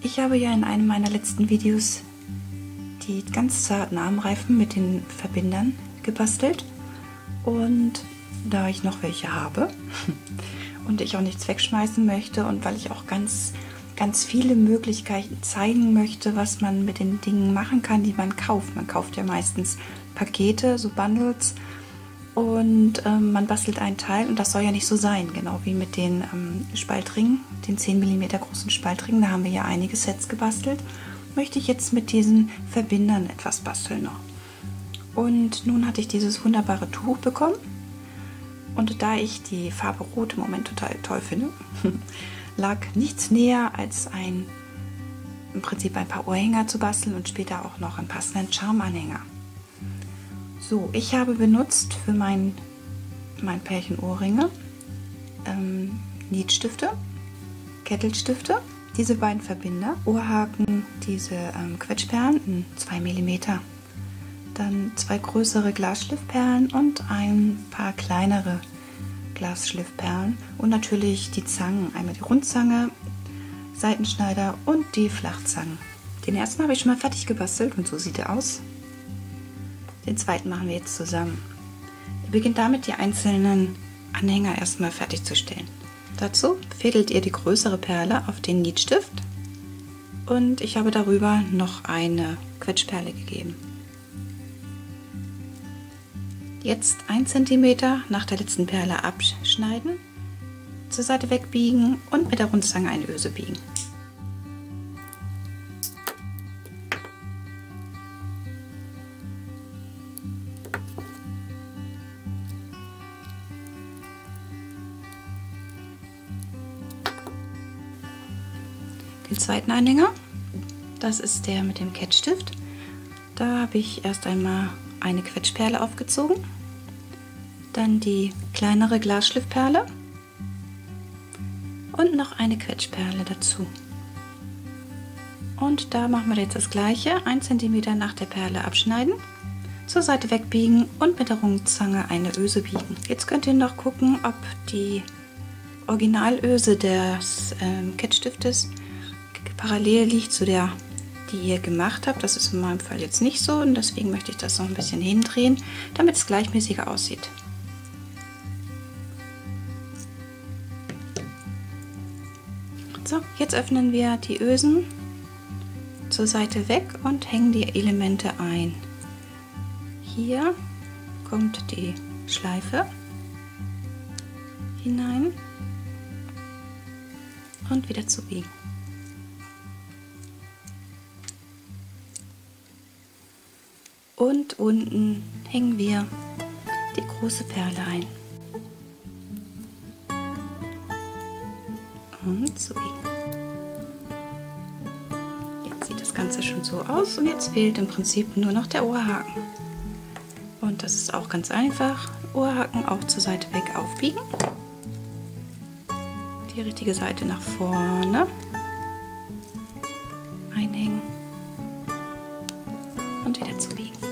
Ich habe ja in einem meiner letzten Videos die ganz zarten Armreifen mit den Verbindern gebastelt und da ich noch welche habe und ich auch nichts wegschmeißen möchte und weil ich auch ganz viele Möglichkeiten zeigen möchte, was man mit den Dingen machen kann, die man kauft. Man kauft ja meistens Pakete, so Bundles, und man bastelt einen Teil und das soll ja nicht so sein, genau wie mit den Spaltringen, den 10 mm großen Spaltringen. Da haben wir ja einige Sets gebastelt. Möchte ich jetzt mit diesen Verbindern etwas basteln noch. Und nun hatte ich dieses wunderbare Tuch bekommen und da ich die Farbe Rot im Moment total toll finde, lag nichts näher als im Prinzip ein paar Ohrhänger zu basteln und später auch noch einen passenden Charmanhänger. So, ich habe benutzt für mein Pärchen Ohrringe Nietstifte, Kettelstifte, diese beiden Verbinder, Ohrhaken, diese Quetschperlen, 2 mm, dann 2 größere Glasschliffperlen und ein paar kleinere Glasschliffperlen und natürlich die Zangen, einmal die Rundzange, Seitenschneider und die Flachzangen. Den ersten habe ich schon mal fertig gebastelt und so sieht er aus. Den zweiten machen wir jetzt zusammen. Ihr beginnt damit, die einzelnen Anhänger erstmal fertigzustellen. Dazu fädelt ihr die größere Perle auf den Nietstift und ich habe darüber noch eine Quetschperle gegeben. Jetzt 1 cm nach der letzten Perle abschneiden, zur Seite wegbiegen und mit der Rundzange eine Öse biegen. Den zweiten Anhänger, das ist der mit dem Kettstift. Da habe ich erst einmal eine Quetschperle aufgezogen, dann die kleinere Glasschliffperle und noch eine Quetschperle dazu. Und da machen wir jetzt das gleiche, 1 cm nach der Perle abschneiden, zur Seite wegbiegen und mit der Rundzange eine Öse biegen. Jetzt könnt ihr noch gucken, ob die Originalöse des Kettstiftes parallel liegt zu der, die ihr gemacht habt. Das ist in meinem Fall jetzt nicht so und deswegen möchte ich das noch ein bisschen hindrehen, damit es gleichmäßiger aussieht. So, jetzt öffnen wir die Ösen zur Seite weg und hängen die Elemente ein. Hier kommt die Schleife hinein und wieder zu biegen. Und unten hängen wir die große Perle ein. Und so. Jetzt sieht das Ganze schon so aus und jetzt fehlt im Prinzip nur noch der Ohrhaken. Und das ist auch ganz einfach. Ohrhaken auch zur Seite weg aufbiegen. Die richtige Seite nach vorne. Einhängen. Und wieder zubiegen.